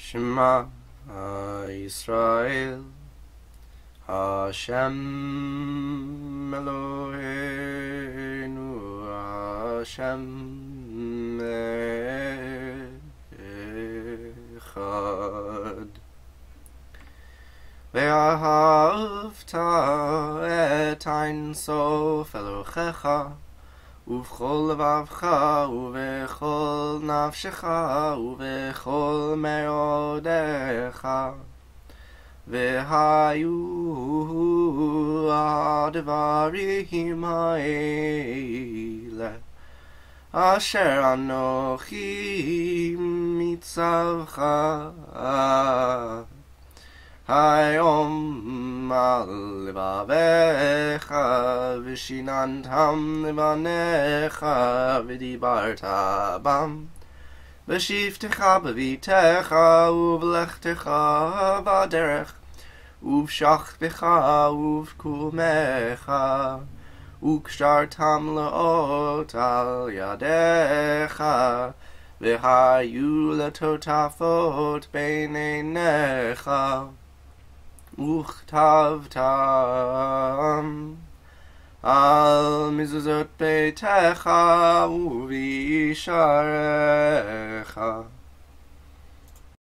Shema Yisrael Hashem Eloheinu Hashem Echad Vahafta et ein sof Elohecha ובכל לבבך ובכל נפשך ובכל מאודך והיו הדברים האלה אשר אנוכי מצווך היום על לבביך ושיננתם לבניך ודיברת בם בשבתך בביתך ובלכתך בדרך ובשכבך ובקומך וקשרתם לאות על ידיך והיו לטוטפות בין עיניך וכתבתם על מזוזות ביתך ובישעריך